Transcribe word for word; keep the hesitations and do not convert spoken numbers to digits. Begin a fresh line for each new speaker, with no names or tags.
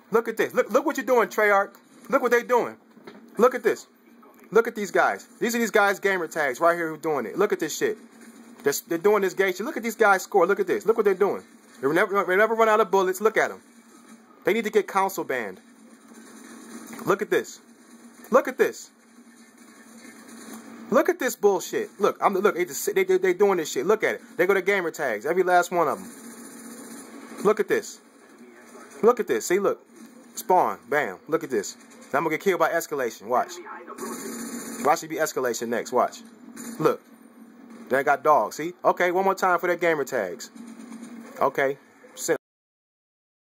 Look at this. Look, look what you're doing, Treyarch. Look what they're doing. Look at this. Look at these guys. These are these guys' gamer tags right here who doing it. Look at this shit. They're, they're doing this gay shit. Look at these guys' score. Look at this. Look what they're doing. They never, they never run out of bullets. Look at them. They need to get console banned. Look at this. Look at this. Look at this bullshit. Look, I'm look. They just they they, they doing this shit. Look at it. They go to gamer tags. Every last one of them. Look at this. Look at this. See, look. Spawn. Bam. Look at this. Now I'm gonna get killed by escalation. Watch. Watch it be escalation next. Watch. Look. They got dogs. See? Okay. One more time for their gamer tags. Okay.